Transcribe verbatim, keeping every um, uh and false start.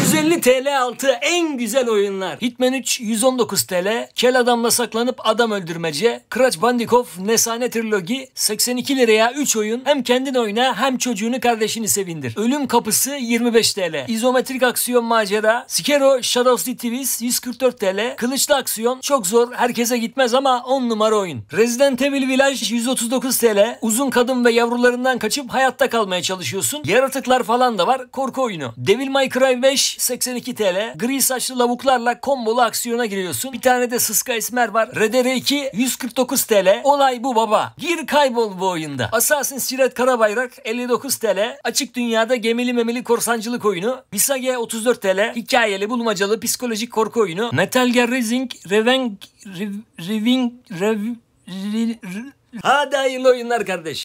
yüz elli TL altı en güzel oyunlar. Hitman üç yüz on dokuz TL. Kel adamla saklanıp adam öldürmece. Crash Bandicoot Nesane Trilogi seksen iki liraya üç oyun. Hem kendin oyna hem çocuğunu kardeşini sevindir. Ölüm Kapısı yirmi beş TL. İzometrik aksiyon macera. Sekiro Shadows Die Twice yüz kırk dört TL. Kılıçlı aksiyon çok zor, herkese gitmez ama on numara oyun. Resident Evil Village yüz otuz dokuz TL. Uzun kadın ve yavrularından kaçıp hayatta kalmaya çalışıyorsun. Yaratıklar falan da var. Korku oyunu. Devil May Cry beş seksen iki TL. Gri saçlı lavuklarla kombolu aksiyona giriyorsun. Bir tane de Sıska Esmer var. R D R iki yüz kırk dokuz TL. Olay bu baba. Gir kaybol bu oyunda. Assassin's Creed Karabayrak elli dokuz TL. Açık dünyada gemili memeli korsancılık oyunu. Visage otuz dört TL. Hikayeli bulmacalı psikolojik korku oyunu. Metal Gear Rising Revenge Reving Rev Hadi hayırlı oyunlar kardeş.